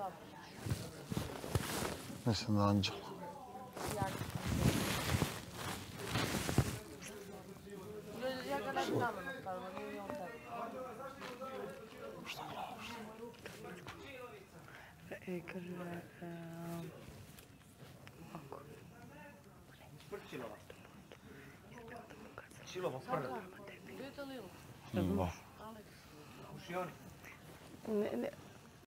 Mislim da Anđela. Ja ga ne bi namjerno stavila, nije on tebi. Šta gledaš? Kaže... Ako... Šilova sprda. Vidite Lilu? Da. Uši oni. Ne,